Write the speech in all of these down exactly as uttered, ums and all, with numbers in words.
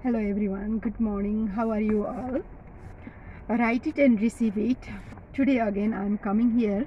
Hello everyone, good morning. How are you all? Write it and receive it. Today again I'm coming here,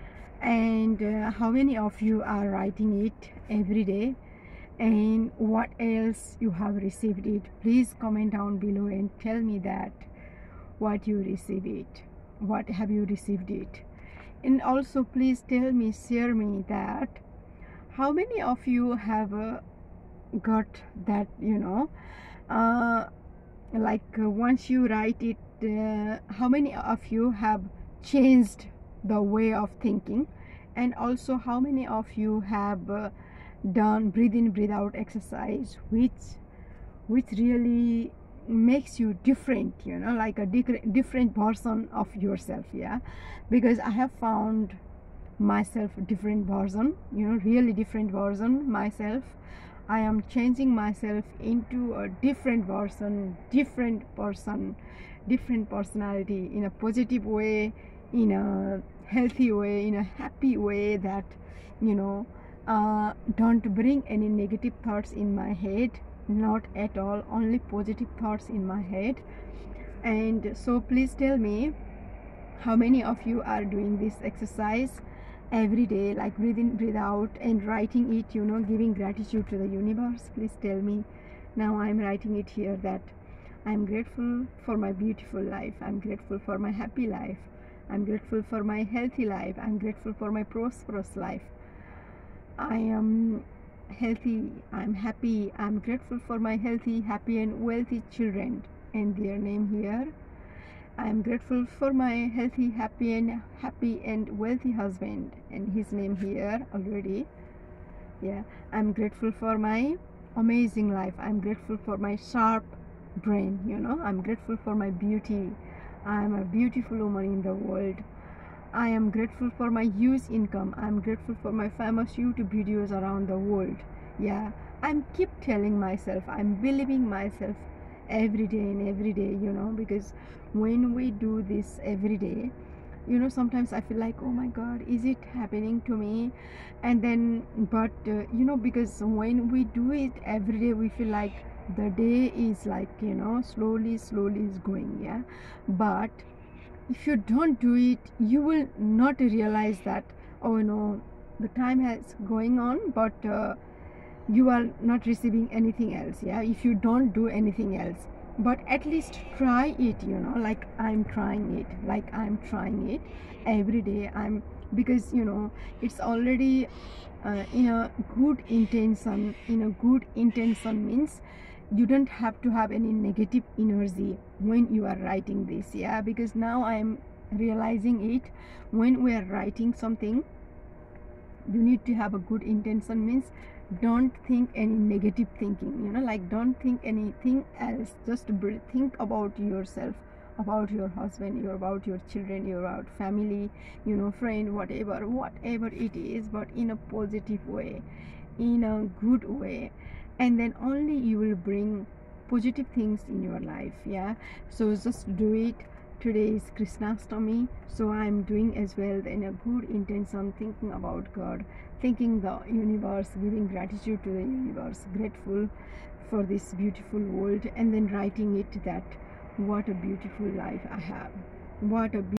and uh, how many of you are writing it every day, and what else you have received it? Please comment down below and tell me that what you receive it, what have you received it, and also please tell me, share me that how many of you have uh, got that, you know uh, like uh, once you write it, uh, how many of you have changed the way of thinking, and also how many of you have uh, done breathe in breathe out exercise, which which really makes you different, you know like a different version of yourself. Yeah, because I have found myself different version, you know really different version myself. I am changing myself into a different version, different person, different personality, in a positive way, in a healthy way, in a happy way, that you know uh, don't bring any negative thoughts in my head, not at all, only positive thoughts in my head. And so please tell me how many of you are doing this exercise every day, like breathe in breathe out and writing it, you know giving gratitude to the universe. Please tell me. Now I'm writing it here that I'm grateful for my beautiful life, I'm grateful for my happy life, I'm grateful for my healthy life, I'm grateful for my prosperous life, I am healthy, I'm happy, I'm grateful for my healthy, happy and wealthy children and their name here. I am grateful for my healthy, happy and happy and wealthy husband and his name here already. Yeah, I'm grateful for my amazing life. I'm grateful for my sharp brain, you know. I'm grateful for my beauty. I'm a beautiful woman in the world. I am grateful for my huge income. I'm grateful for my famous YouTube videos around the world. Yeah, I'm keep telling myself, I'm believing myself every day and every day, you know because when we do this every day, you know sometimes I feel like, oh my god, is it happening to me? And then but uh, you know because when we do it every day, we feel like the day is like, you know slowly slowly is going. Yeah, but if you don't do it, you will not realize that, oh no, the time has going on, but uh, you are not receiving anything else. Yeah, if you don't do anything else, but at least try it, you know like I'm trying it, like I'm trying it every day. I'm because you know it's already uh, in a good intention. In a good intention means you don't have to have any negative energy when you are writing this. Yeah, because now I'm realizing it, when we are writing something, you need to have a good intention, means don't think any negative thinking, you know like don't think anything else, just think about yourself, about your husband, your about your children, your about family, you know friend, whatever whatever it is, but in a positive way, in a good way, and then only you will bring positive things in your life. Yeah, so just do it. Today is Krishnastami, so I am doing as well in a good intention, thinking about God, thinking the universe, giving gratitude to the universe, grateful for this beautiful world, and then writing it that what a beautiful life I have, what a